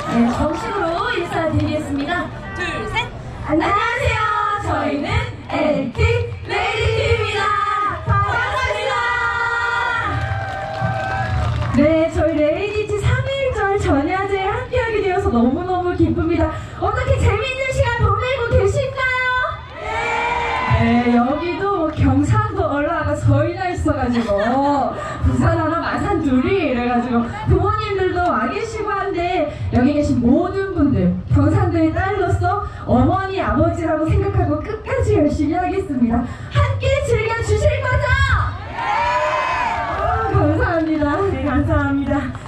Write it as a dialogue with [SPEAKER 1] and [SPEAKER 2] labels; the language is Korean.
[SPEAKER 1] 네, 정식으로 인사드리겠습니다.
[SPEAKER 2] 둘, 셋.
[SPEAKER 1] 안녕하세요. 저희는 LT 레이디입니다. 반갑습니다. 네, 저희 레이디티 3.1절 전야제에 함께하게 되어서 너무너무 기쁩니다. 어떻게 재미있는 시간 보내고 계신가요? 네, 여기도 뭐 경상도 올라가 저희나 있어가지고 부산 하나 마산 둘이 이래가지고 부모님들도 와 계시고 한데 여기 계신 모든 분들 경상도의 딸로서 어머니 아버지라고 생각하고 끝까지 열심히 하겠습니다. 함께 즐겨주실 거죠? 감사합니다. 네, 감사합니다.